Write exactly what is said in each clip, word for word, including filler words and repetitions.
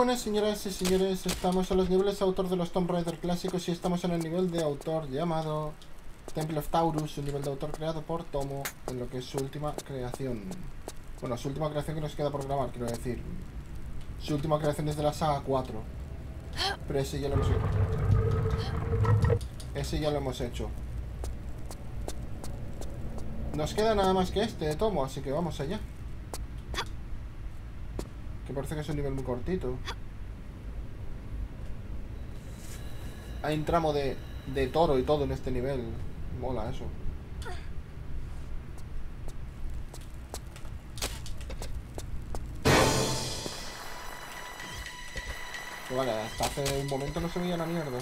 buenas señoras y señores, estamos en los niveles de autor de los Tomb Raider clásicos y estamos en el nivel de autor llamado Temple of Taurus, un nivel de autor creado por Tomo, en lo que es su última creación. Bueno, su última creación que nos queda por grabar, quiero decir. Su última creación es de la saga cuatro. Pero ese ya lo hemos hecho. Ese ya lo hemos hecho. Nos queda nada más que este de Tomo, así que vamos allá. Que parece que es un nivel muy cortito. Hay un tramo de, de toro y todo en este nivel. Mola eso. Pero vale, hasta hace un momento no se veía una mierda.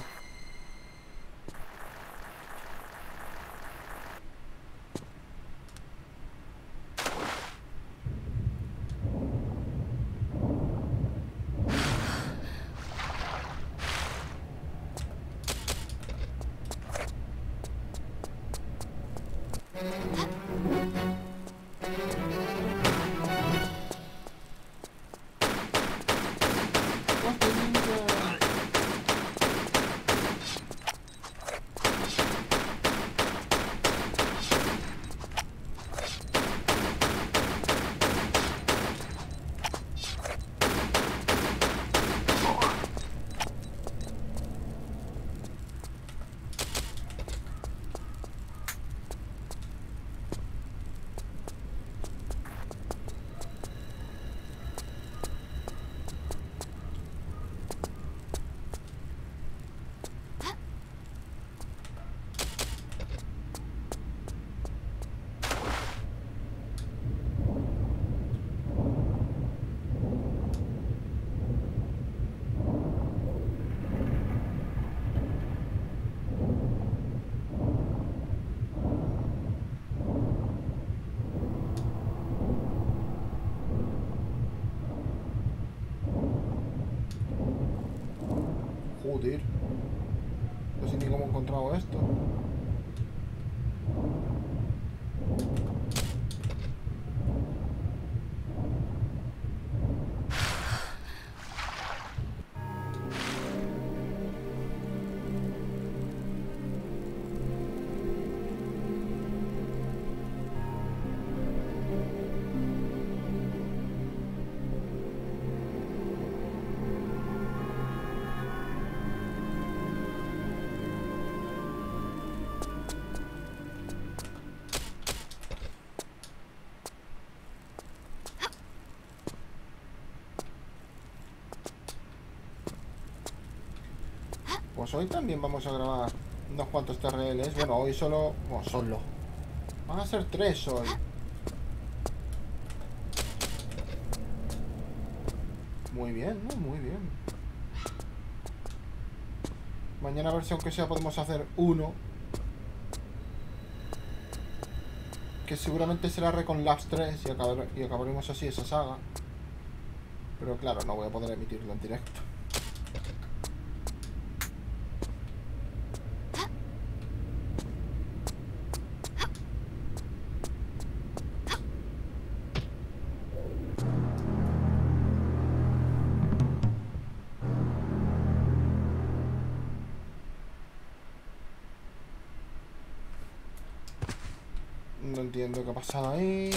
Joder. No sé ni cómo he encontrado esto. Pues hoy también vamos a grabar unos cuantos T R Ls. Bueno, hoy solo... No, solo. Van a ser tres hoy. Muy bien, ¿no? Muy bien. Mañana a ver si aunque sea podemos hacer uno. Que seguramente será Recon Labs tres y, acabar, y acabaremos así esa saga. Pero claro, no voy a poder emitirlo en directo. No entiendo qué ha pasado ahí.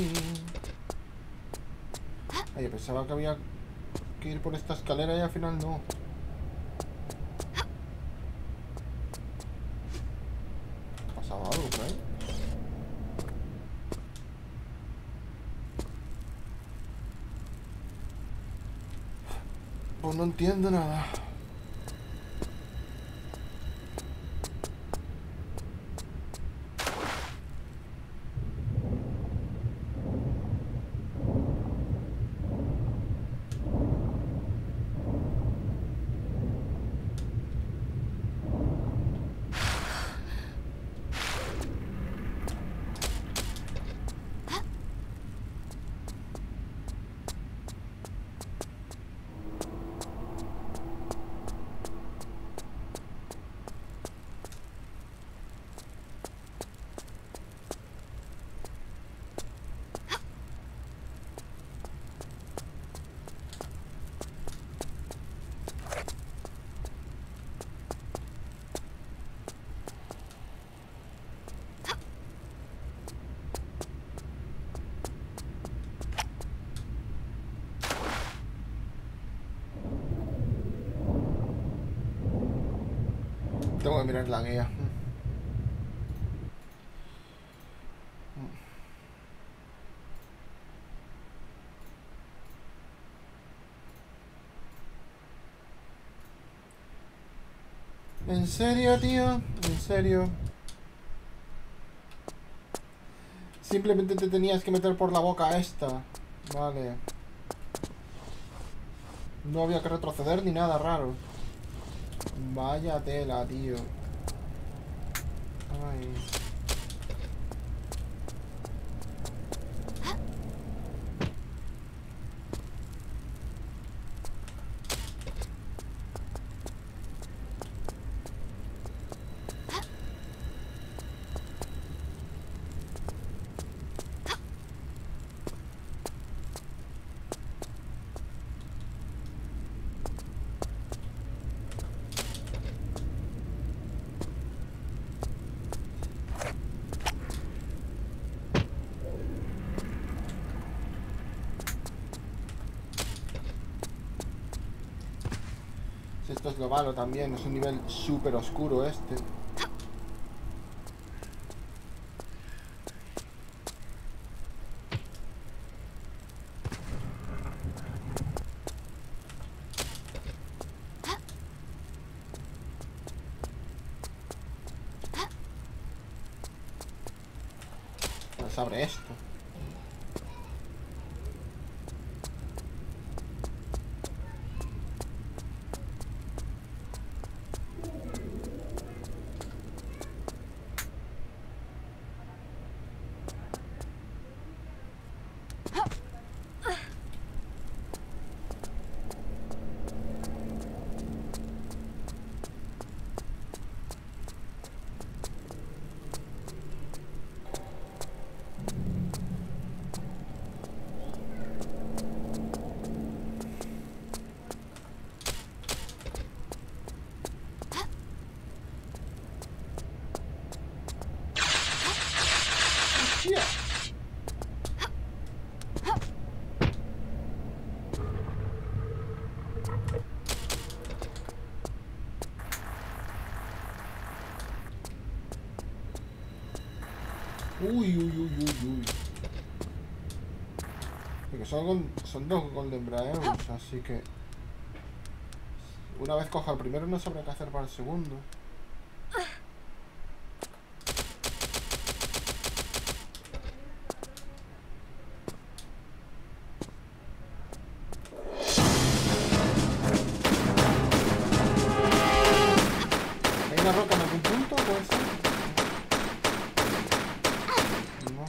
Ay, pensaba que había que ir por esta escalera y al final no. ¿Ha pasado algo por ahí? Pues no entiendo nada. que mirar la guía. ¿En serio, tío? ¿En serio? Simplemente te tenías que meter por la boca esta. Vale. No había que retroceder ni nada raro. Vaya tela, tío. Ay. Esto es lo malo también, es un nivel súper oscuro este. Pues abre esto. Uy, uy, uy, uy, uy. Porque son, son dos Golden Braeus, así que... Una vez coja el primero no sabré qué hacer para el segundo. ¿Hay una roca en algún punto? ¿Puede ser? No.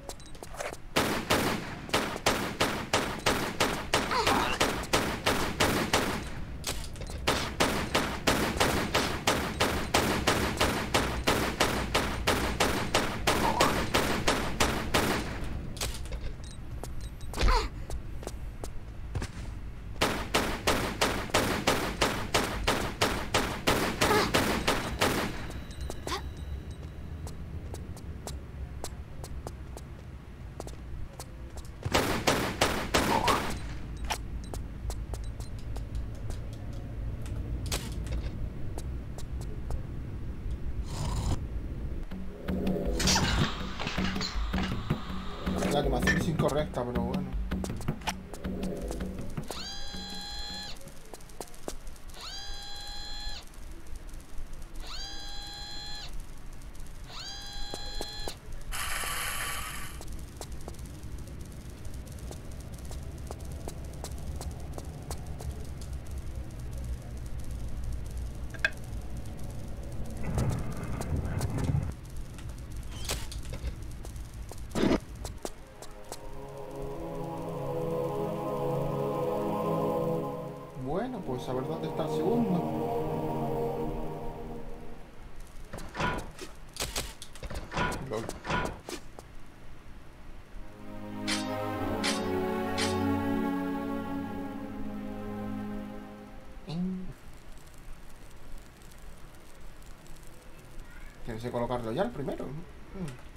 La animación es incorrecta, pero bueno. Bueno, pues a ver dónde está el segundo. Lol. Tienes que colocarlo ya el primero. Mm.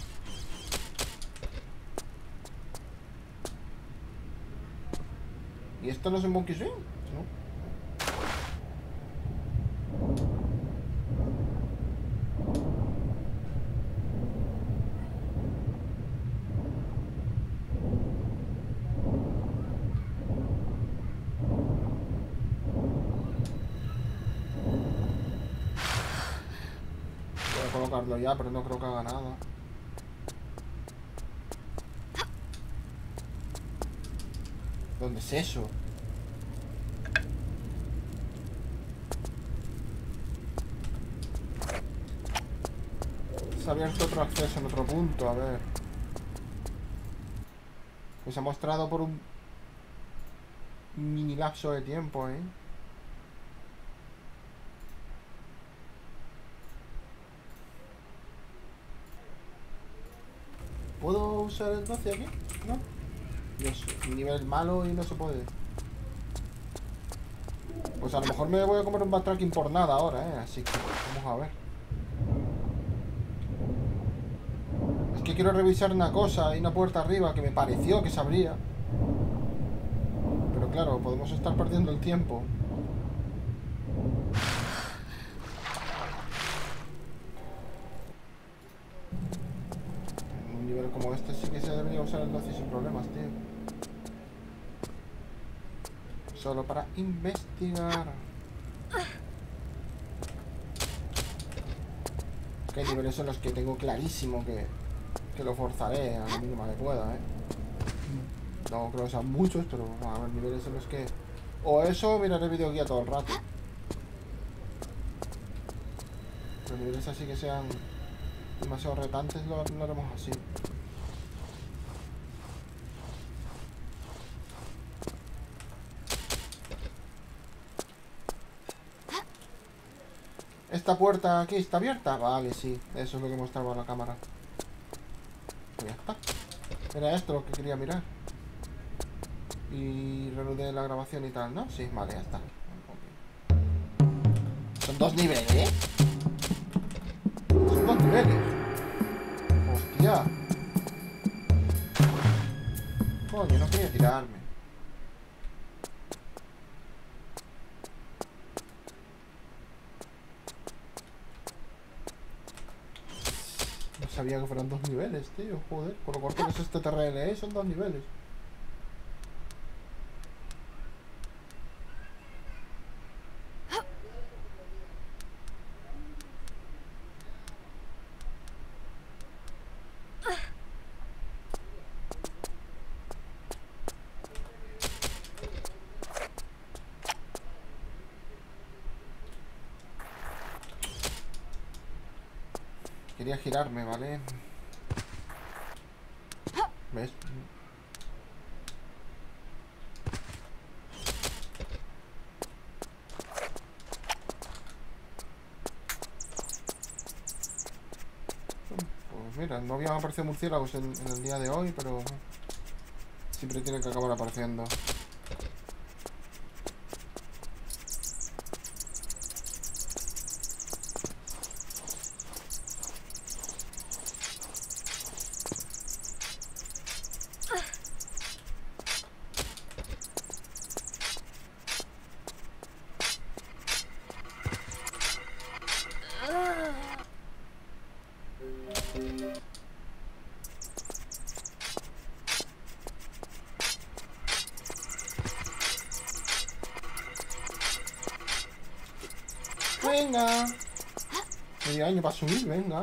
¿Y esto no es un Monkey Swing? No. activarlo ya, pero no creo que haga nada. ¿Dónde es eso? Se ha abierto otro acceso en otro punto, a ver. Pues se ha mostrado por un mini lapso de tiempo, ¿eh? ¿Puedo usar el doce aquí? ¿No? Dios, nivel malo y no se puede. Pues a lo mejor me voy a comer un backtracking por nada ahora, ¿eh? Así que vamos a ver. Es que quiero revisar una cosa. Hay una puerta arriba que me pareció que se abría. Pero claro, podemos estar perdiendo el tiempo. En un nivel como este sí que se debería usar el doce sin problemas, tío. Solo para investigar. Es que hay niveles en los que tengo clarísimo que, que lo forzaré a la mínima que pueda, ¿eh? No creo que sean muchos, pero a ver, niveles en los que... O eso, miraré videoguía todo el rato. Pero niveles así que sean demasiado retantes lo, lo haremos así. ¿Esta puerta aquí está abierta? Vale, sí. Eso es lo que mostraba la cámara. Pues ya está. Era esto lo que quería mirar. Y reanudé la grabación y tal, ¿no? Sí, vale, ya está. Son dos niveles, ¿eh? Son dos niveles. Hostia. Coño, no quería tirarme. No sabía que fueran dos niveles, tío. Joder, por lo corto que es este T R L, ¿eh? Son dos niveles. Quería girarme, ¿vale? ¿Ves? Pues mira, no habían aparecido murciélagos en, en el día de hoy, pero siempre tienen que acabar apareciendo. Venga. Medio año para subir, venga.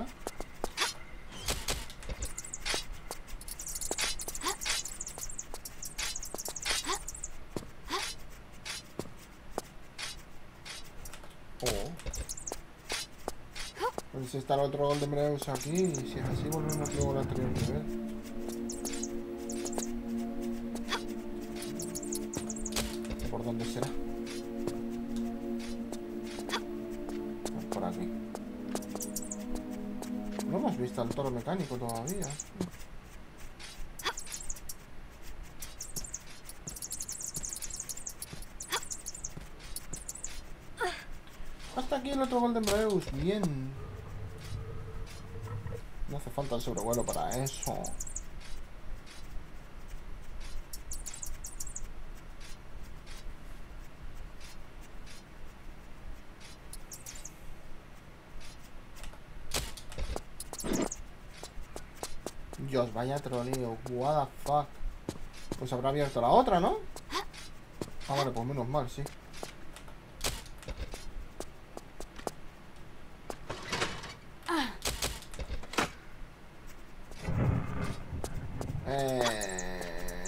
Oh. Pues está el otro Golden Breus aquí y si es así volvemos luego al anterior nivel. ¿Por dónde será? Por aquí. No hemos visto al toro mecánico todavía. Hasta aquí el otro Golden Breus. Bien. No hace falta el sobrevuelo para eso. Dios, vaya troleo. What the fuck. Pues habrá abierto la otra, ¿no? Ah, vale, pues menos mal, sí. Eh...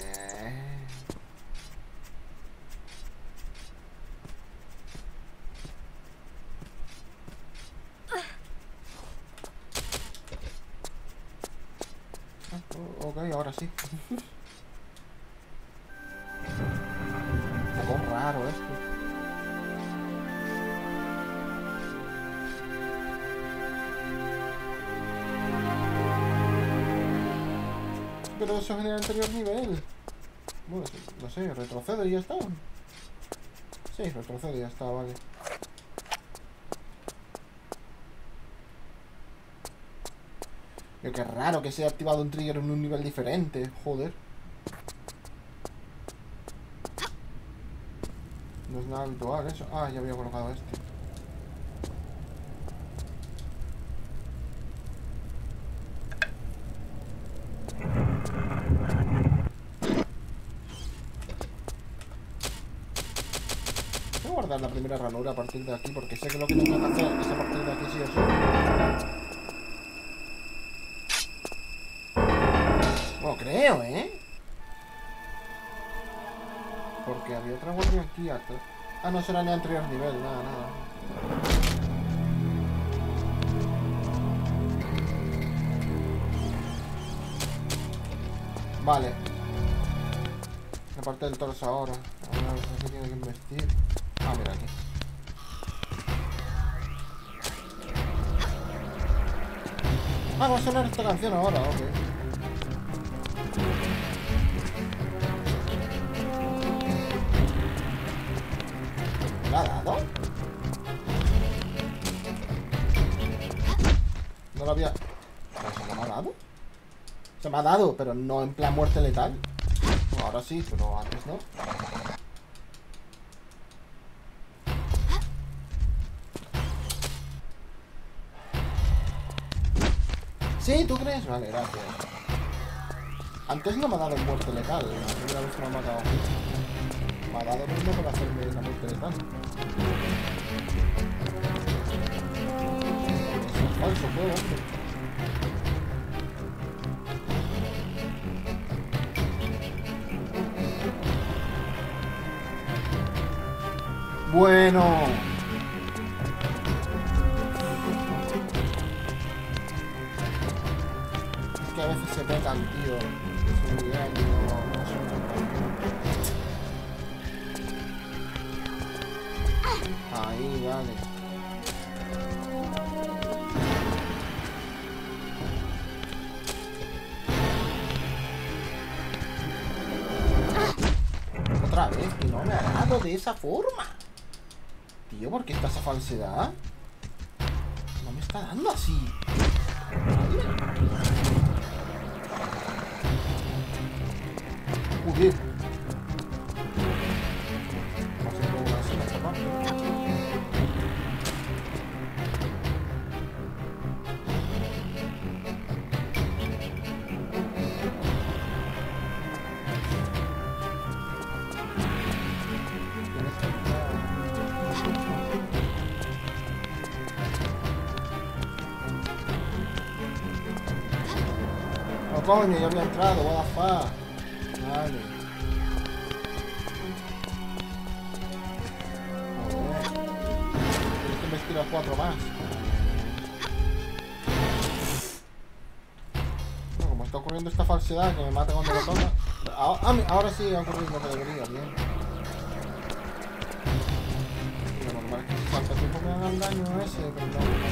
Ok, ahora sí. Un poco raro esto. Pero eso es en el anterior nivel. Bueno, no sé, retrocedo y ya está. Sí, retrocedo y ya está, vale. Pero qué raro que se haya activado un trigger en un nivel diferente, joder. No es nada habitual eso. Ah, ya había colocado este. Voy a guardar la primera ranura a partir de aquí porque sé que lo que tengo que hacer es a partir de aquí sí o sí. Bueno, creo, ¿eh? Porque había otra guardia aquí atrás. Ah, no, será en el anterior nivel, nada, nada. Vale. La parte del torso ahora. Ahora no sé, tiene que investir. Ah, mira aquí. Ah, va a sonar esta canción ahora, ok. ¿Me ha dado? No lo había... ¿Se me ha dado? Se me ha dado, pero no en plan muerte letal. Bueno, ahora sí, pero antes no. ¿Sí? ¿Tú crees? Vale, gracias. Antes no me ha dado en muerte letal. La primera vez que me ha matado. Me ha dado mismo para hacerme la muerte letal. Es un falso juego, hombre. Bueno. Es que a veces se pegan, tío. Es muy bien, no, no sé. Ahí, vale. Otra vez, que no me ha dado de esa forma. Tío, ¿por qué está esa falsedad? No me está dando así. Joder. No, coño, ya había entrado, what the fuck. Vale. Joder. Tienes que investir a cuatro más. Bueno, como está ocurriendo esta falsedad que me mata cuando lo toca. Ahora, ahora sí ha ocurrido lo que debería, bien. Lo normal es que si falta tiempo me hagan daño a ese, pero no, no.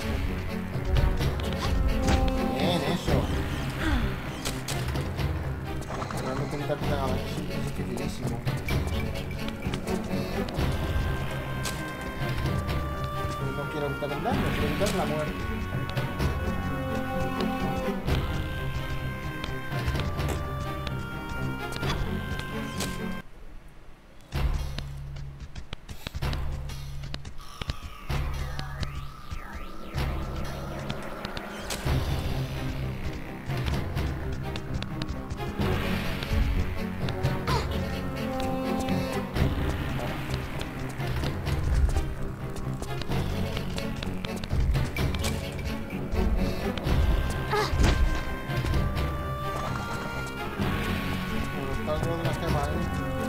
Bien, eso. Realmente evitar que te hagan daño es dificilísimo. No quiero evitar el daño, quiero evitar la muerte. algo de la gema, ¿eh?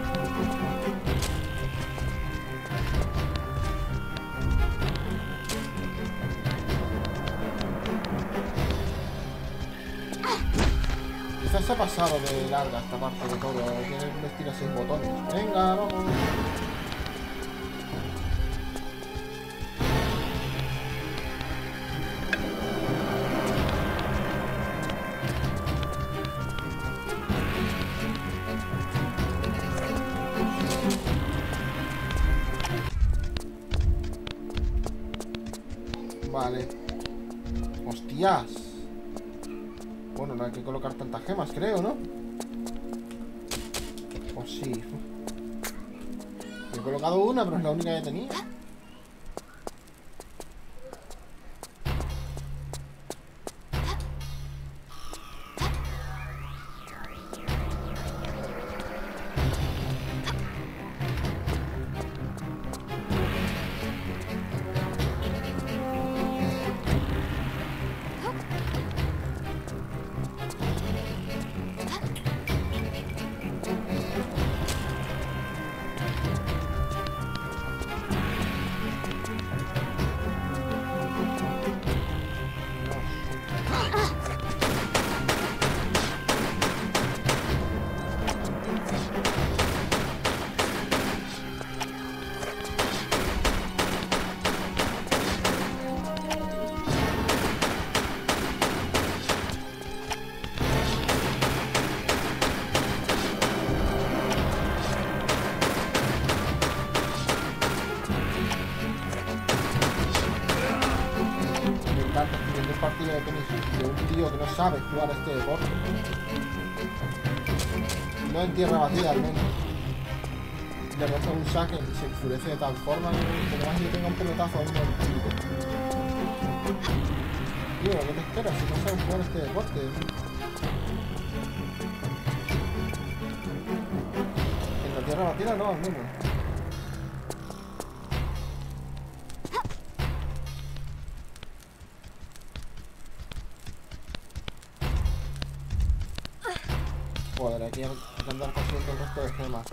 Quizás se ha pasado de larga esta parte de todo. Tiene que vestir a seis botones. Venga, vamos. Vale. Hostias. Bueno, no hay que colocar tantas gemas, creo, ¿no? O sí. He colocado una, pero es la única que tenía. Partida de tenis de un tío que no sabe jugar a este deporte. No en tierra batida al menos. Le roza un saque y se enfurece de tal forma que además le tenga un pelotazo a uno del tío. Tío, ¿qué te esperas si no sabes jugar a este deporte? En la tierra batida no, al menos. Joder, hay que andar consiguiendo el resto de gemas.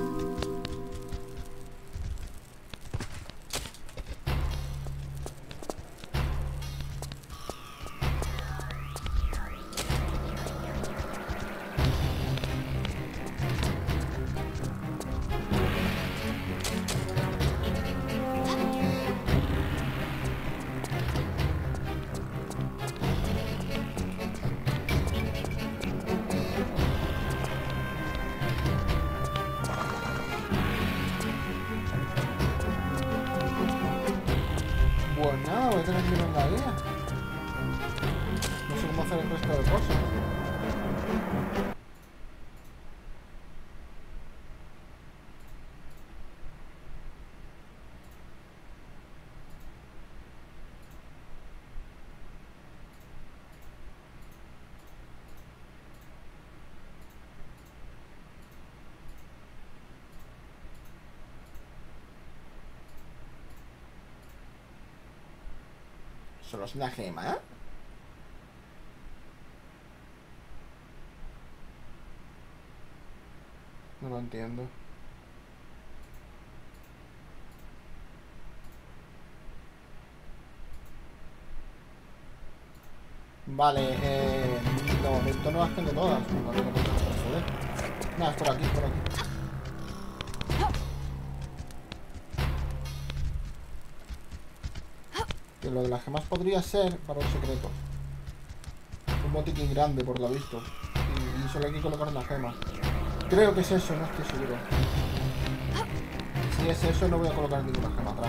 Pues nada, voy a tener que ir en la guía. No sé cómo hacer el resto de cosas. ¿Solo es una gema? No lo entiendo. Vale, eh... de momento no las tengo todas. No tengo que proceder. Nada, es por aquí, por aquí. Que lo de las gemas podría ser para un secreto. Un botiquín grande, por lo visto. Y, y solo hay que colocar una gema. Creo que es eso, no estoy seguro. Si es eso, no voy a colocar ninguna gema atrás.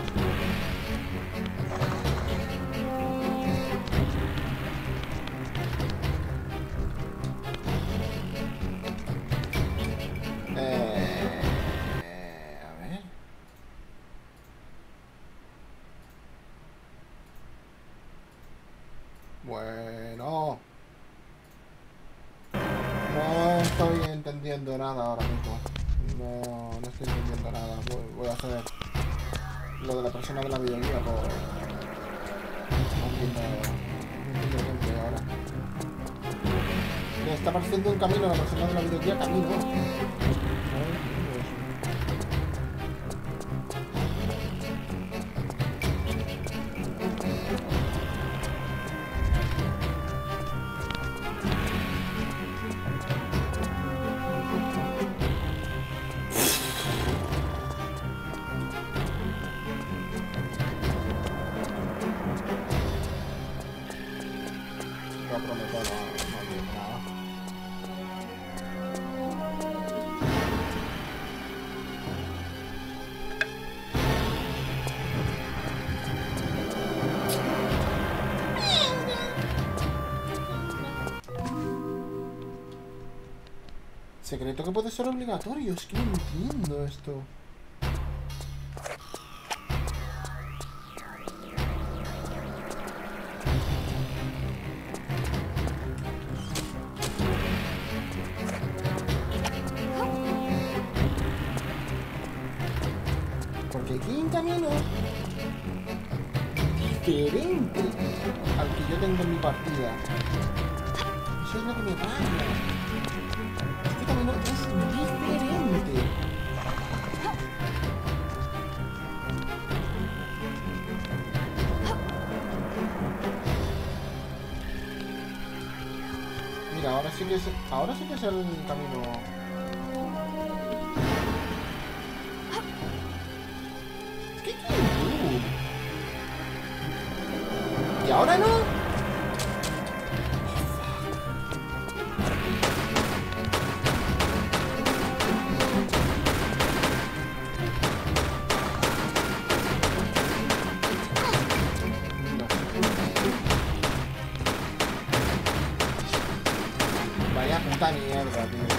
Bueno, no estoy entendiendo nada ahora mismo. No, no estoy entendiendo nada. Voy, voy a hacer lo de la persona de la videoguía por... No entiendo, no entiendo gameplay ahora. Me está pareciendo un camino la persona de la videoguía camino. No prometo no, no digo nada. Secreto que puede ser obligatorio, es que no entiendo esto. Porque aquí hay un camino diferente al que yo tengo en mi partida. Eso es lo que me pasa. Este camino es diferente. Mira, ahora sí que es, ahora sí que es el camino. ¿Qué quieres tú? ¿Y ahora no? Vaya puta mierda, tío.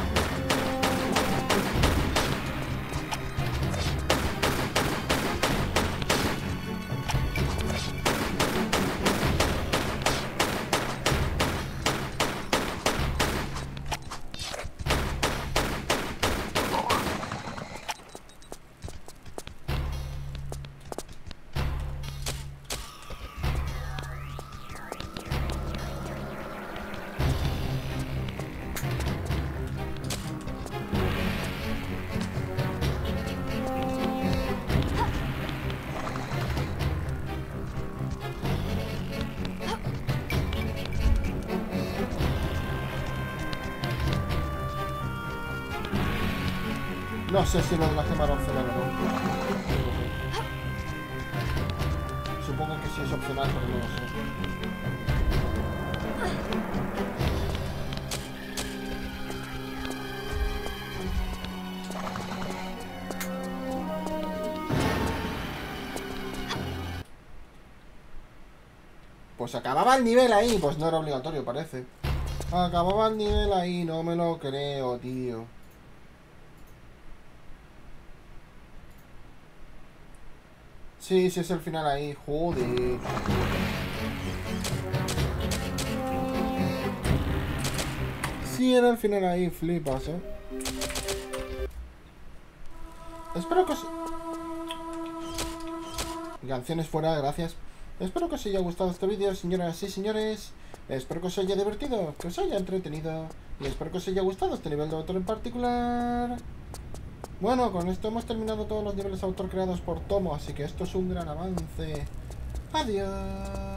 No sé si lo de la gema era opcional o no. Supongo que sí es opcional, pero no lo sé. Pues acababa el nivel ahí, pues no era obligatorio, parece. Acababa el nivel ahí, no me lo creo, tío. Sí, sí es el final ahí, joder. Sí era el final ahí, flipas, eh. Espero que os... Canciones fuera, gracias. Espero que os haya gustado este vídeo, señoras y señores. Espero que os haya divertido, que os haya entretenido. Y espero que os haya gustado este nivel de autor en particular. Bueno, con esto hemos terminado todos los niveles de autor creados por Tomo, así que esto es un gran avance. Adiós.